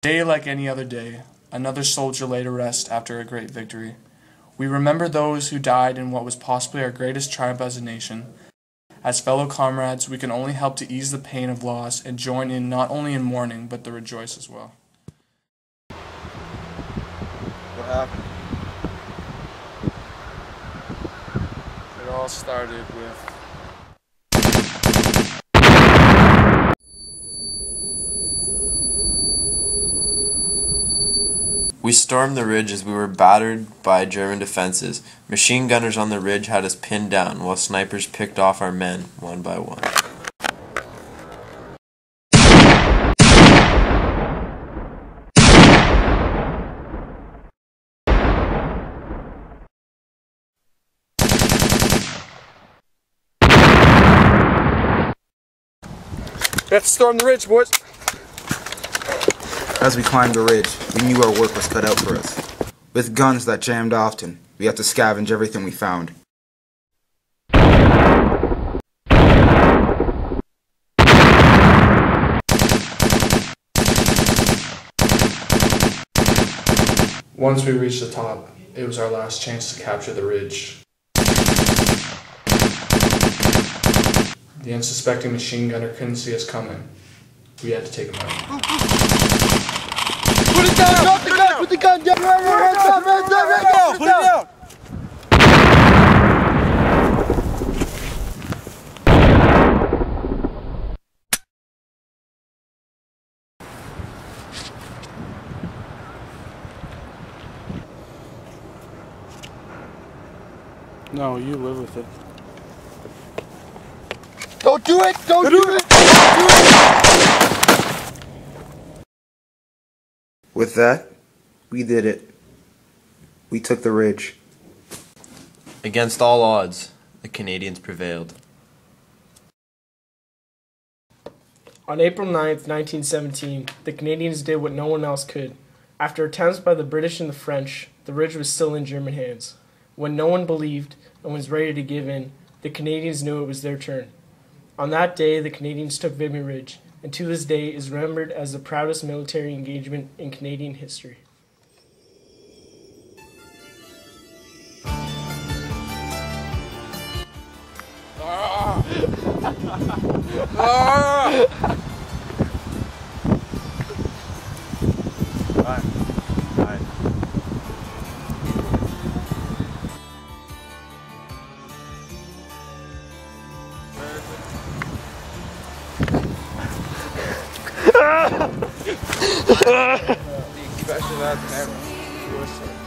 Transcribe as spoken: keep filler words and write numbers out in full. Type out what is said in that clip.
Day like any other day, another soldier lay to rest after a great victory. We remember those who died in what was possibly our greatest triumph as a nation. As fellow comrades, we can only help to ease the pain of loss and join in not only in mourning, but to rejoice as well. What happened? It all started with... We stormed the ridge as we were battered by German defenses. Machine gunners on the ridge had us pinned down, while snipers picked off our men, one by one. We have to storm the ridge, boys. As we climbed the ridge, we knew our work was cut out for us. With guns that jammed often, we had to scavenge everything we found. Once we reached the top, it was our last chance to capture the ridge. The unsuspecting machine gunner couldn't see us coming. We had to take him out. Put it down! Drop the gun! Put the gun down! Right, right, right, down, right, down, right, down! Put it down! No, you live with it. Don't do it! Don't do it! Don't do it! With that, we did it. We took the ridge. Against all odds, the Canadians prevailed. On April ninth, nineteen seventeen, the Canadians did what no one else could. After attempts by the British and the French, the ridge was still in German hands. When no one believed and was ready to give in, the Canadians knew it was their turn. On that day, the Canadians took Vimy Ridge, and to this day is remembered as the proudest military engagement in Canadian history. Ah! Ah! Bye. Bye. Keep that shit out of the camera.